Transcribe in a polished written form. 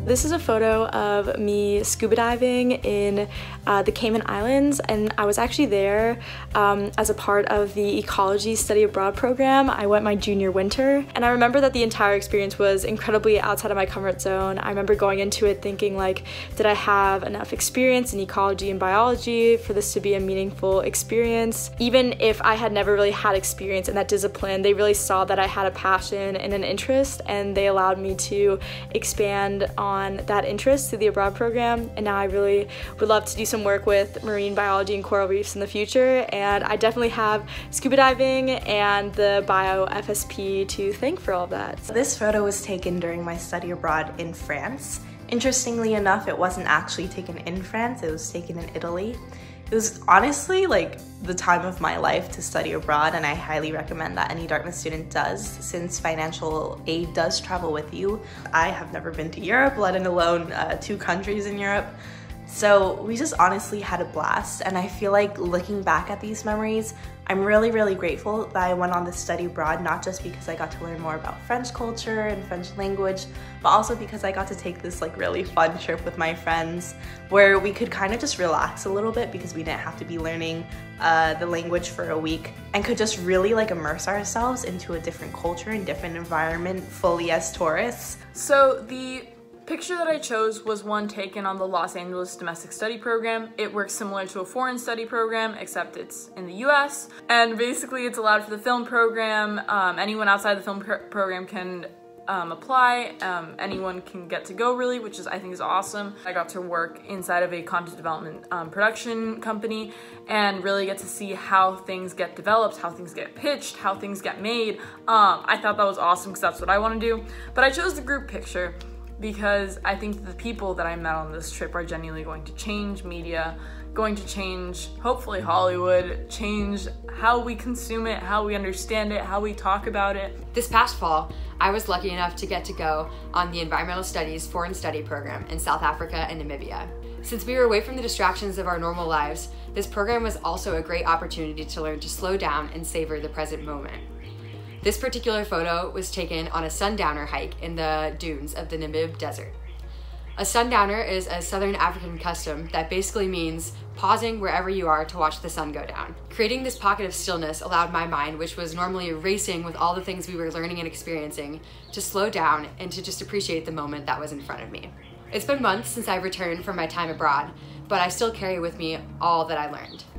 This is a photo of me scuba diving in the Cayman Islands, and I was actually there as a part of the ecology study abroad program. I went my junior winter, and I remember that the entire experience was incredibly outside of my comfort zone. I remember going into it thinking like, did I have enough experience in ecology and biology for this to be a meaningful experience? Even if I had never really had experience in that discipline, they really saw that I had a passion and an interest, and they allowed me to expand on that interest through the abroad program. And now I really would love to do some work with marine biology and coral reefs in the future, and I definitely have scuba diving and the bio FSP to thank for all of that. This photo was taken during my study abroad in France. Interestingly enough, it wasn't actually taken in France, it was taken in Italy. It was honestly like the time of my life to study abroad, and I highly recommend that any Dartmouth student does, since financial aid does travel with you. I have never been to Europe, let alone 2 countries in Europe. So we just honestly had a blast, and I feel like looking back at these memories, I'm really, really grateful that I went on this study abroad, not just because I got to learn more about French culture and French language, but also because I got to take this like really fun trip with my friends where we could kind of just relax a little bit because we didn't have to be learning the language for a week, and could just really like immerse ourselves into a different culture and different environment fully as tourists. So the picture that I chose was one taken on the Los Angeles Domestic Study Program. It works similar to a foreign study program, except it's in the US. And basically it's allowed for the film program. Anyone outside the film program can apply. Anyone can get to go really, which is I think is awesome. I got to work inside of a content development production company and really get to see how things get developed, how things get pitched, how things get made. I thought that was awesome because that's what I want to do. But I chose the group picture because I think the people that I met on this trip are genuinely going to change media, going to change, hopefully Hollywood, change how we consume it, how we understand it, how we talk about it. This past fall, I was lucky enough to get to go on the Environmental Studies Foreign Study Program in South Africa and Namibia. Since we were away from the distractions of our normal lives, this program was also a great opportunity to learn to slow down and savor the present moment. This particular photo was taken on a sundowner hike in the dunes of the Namib Desert. A sundowner is a Southern African custom that basically means pausing wherever you are to watch the sun go down. Creating this pocket of stillness allowed my mind, which was normally racing with all the things we were learning and experiencing, to slow down and to just appreciate the moment that was in front of me. It's been months since I returned from my time abroad, but I still carry with me all that I learned.